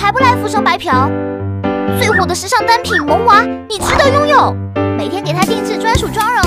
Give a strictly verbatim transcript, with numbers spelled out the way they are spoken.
还不来浮生白嫖？最火的时尚单品萌娃，你值得拥有。每天给他定制专属装耳。